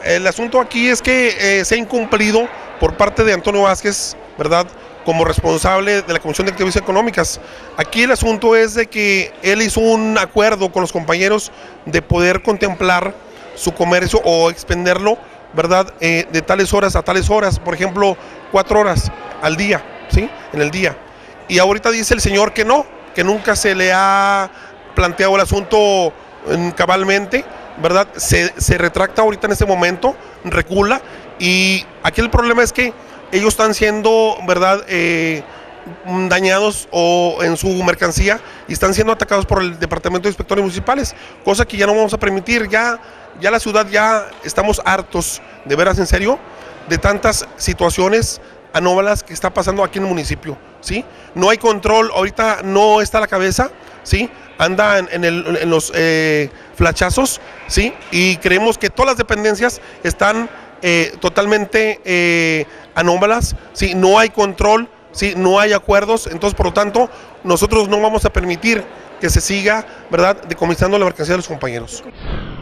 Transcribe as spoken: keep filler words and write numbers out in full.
el asunto aquí es que eh, se ha incumplido por parte de Antonio Vázquez, ¿verdad?, como responsable de la Comisión de Actividades Económicas. Aquí el asunto es de que él hizo un acuerdo con los compañeros de poder contemplar su comercio o expenderlo, ¿verdad?, eh, de tales horas a tales horas, por ejemplo, cuatro horas al día, ¿sí?, en el día. Y ahorita dice el señor que no, que nunca se le ha planteado el asunto cabalmente, ¿verdad? Se, se retracta ahorita en este momento, recula, y aquí el problema es que ellos están siendo, ¿verdad?, eh, dañados o en su mercancía y están siendo atacados por el Departamento de Inspectores Municipales, cosa que ya no vamos a permitir. Ya, ya la ciudad, ya estamos hartos, de veras, en serio, de tantas situaciones anómalas que está pasando aquí en el municipio, ¿sí? No hay control, ahorita no está a la cabeza, ¿sí? Anda en, en, el, en los eh, flachazos, ¿sí? Y creemos que todas las dependencias están eh, totalmente eh, anómalas, ¿sí? No hay control, ¿sí? No hay acuerdos, entonces por lo tanto nosotros no vamos a permitir que se siga, ¿verdad?, decomisando la mercancía de los compañeros.